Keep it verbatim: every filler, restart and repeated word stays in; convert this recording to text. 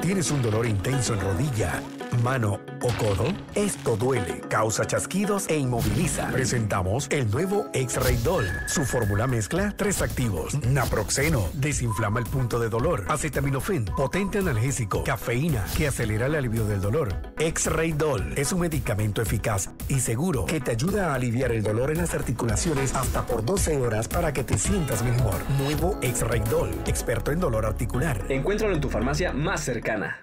¿Tienes un dolor intenso en rodilla, mano o codo? Esto duele, causa chasquidos e inmoviliza. Presentamos el nuevo X-Ray Doll. Su fórmula mezcla tres activos. Naproxeno, desinflama el punto de dolor. Acetaminofén, potente analgésico. Cafeína, que acelera el alivio del dolor. X-Ray Doll es un medicamento eficaz y seguro que te ayuda a aliviar el dolor en las articulaciones hasta por doce horas para que te sientas mejor. Nuevo X-Ray Doll, experto en dolor articular. Encuéntralo en tu farmacia más cercana.